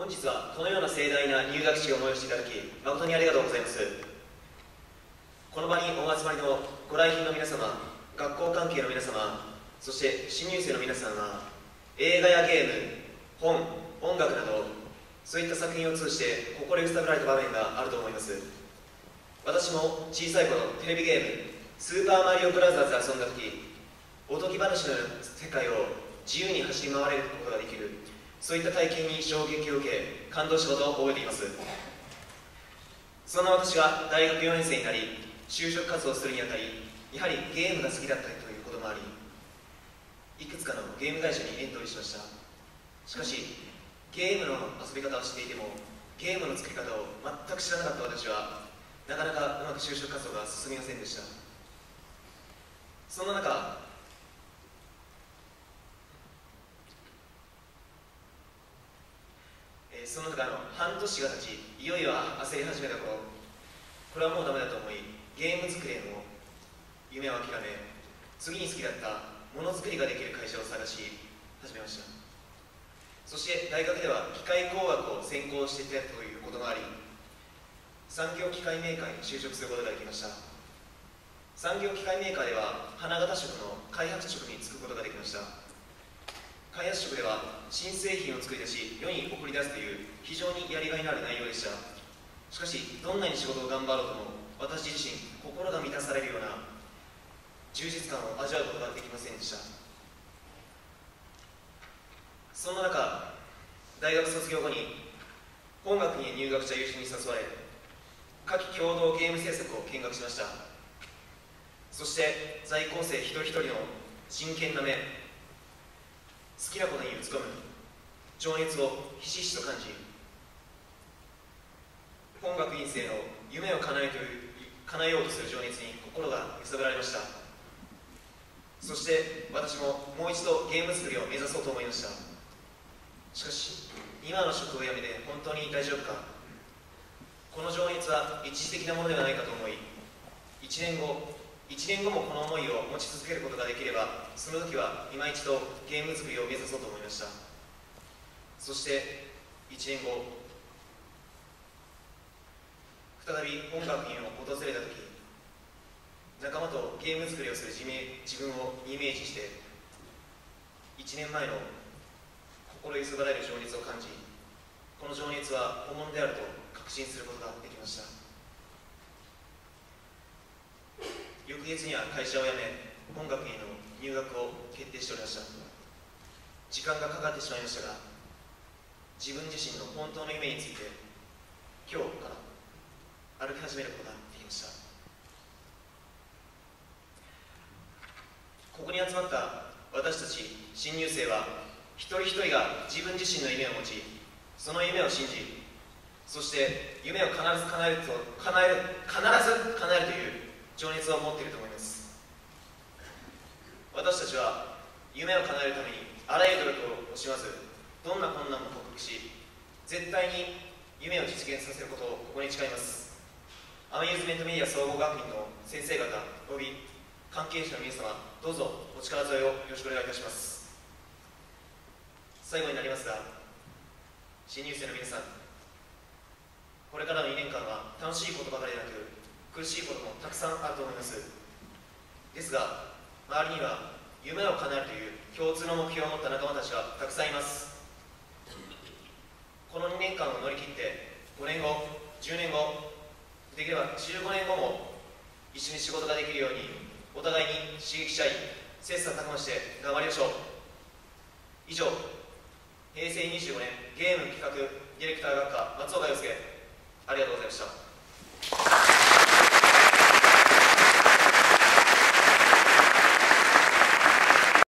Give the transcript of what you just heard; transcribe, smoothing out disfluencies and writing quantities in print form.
本日はこのような盛大な入学式を催していただき誠にありがとうございます。この場にお集まりのご来賓の皆様、学校関係の皆様、そして新入生の皆さんは映画やゲーム、本、音楽などそういった作品を通じて心揺さぶられた場面があると思います。私も小さい頃テレビゲームスーパーマリオブラザーズで遊んだ時、おとぎ話の世界を自由に走り回れることができる、そういった体験に衝撃を受け感動したことを覚えています。そんな私が大学4年生になり就職活動をするにあたり、やはりゲームが好きだったということもあり、いくつかのゲーム会社にエントリーしました。しかしゲームの遊び方を知っていてもゲームの作り方を全く知らなかった私はなかなかうまく就職活動が進みませんでした。そんな中、半年が経ち、いよいよ焦り始めた頃、これはもうダメだと思い、ゲーム作りへの夢を諦め、次に好きだったものづくりができる会社を探し始めました。そして大学では機械工学を専攻していたということもあり、産業機械メーカーに就職することができました。産業機械メーカーでは花形職の開発職に就くことができました。開発職では新製品を作り出し世に送り出すという非常にやりがいのある内容でした。しかしどんなに仕事を頑張ろうとも私自身心が満たされるような充実感を味わうことができませんでした。そんな中、大学卒業後に本学に入学した友人に誘われ夏季共同ゲーム制作を見学しました。そして在校生一人一人の真剣な目、好きなことに打ち込む情熱をひしひしと感じ、本学院生の夢を叶えようとする情熱に心が揺さぶられました。そして私ももう一度ゲーム作りを目指そうと思いました。しかし今の職を辞めて本当に大丈夫か、この情熱は一時的なものではないかと思い、1年後もこの思いを持ち続けることができれば、その時は今一度ゲーム作りを目指そうと思いました。そして1年後、再び本学院を訪れた時、仲間とゲーム作りをする自分をイメージして1年前の心揺さぶられる情熱を感じ、この情熱は本物であると確信することができました。翌月には会社を辞め本学院の入学を決定しておりました。時間がかかってしまいましたが、自分自身の本当の夢について今日から歩き始めることができました。ここに集まった私たち新入生は一人一人が自分自身の夢を持ち、その夢を信じ、そして夢を必ず叶えるという情熱を持っていると思います。私たちは夢を叶えるためにあらゆる努力を惜しまず、どんな困難も克服し、絶対に夢を実現させることをここに誓います。アミューズメントメディア総合学院の先生方および関係者の皆様、どうぞお力添えをよろしくお願いいたします。最後になりますが、新入生の皆さん、これからの2年間は楽しいことばかりでなく苦しいこともたくさんあると思います。ですが周りには夢を叶えるという共通の目標を持った仲間たちがたくさんいます。この2年間を乗り切って5年後、10年後、できれば15年後も一緒に仕事ができるようにお互いに刺激し合い切磋琢磨して頑張りましょう。以上、平成25年ゲーム企画ディレクター学科松岡洋介、ありがとうございました。